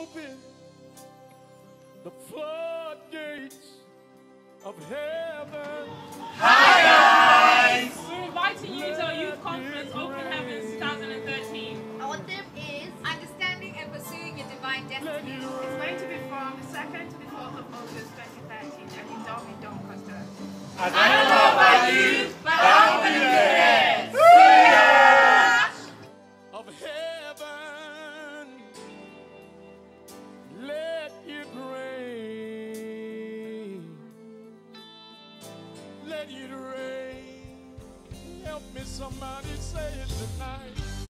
open the floodgates of heaven. Hi guys! We're inviting you to our youth conference, Open Heavens 2013. Our theme is Understanding and Pursuing Your Divine Destiny. It's going to be from the 2nd to the 4th of August 2013 and in Dormy, Doncaster. I don't know about you, but I'll be there! Of heaven, let it rain. Let it rain. Help me, somebody say it tonight.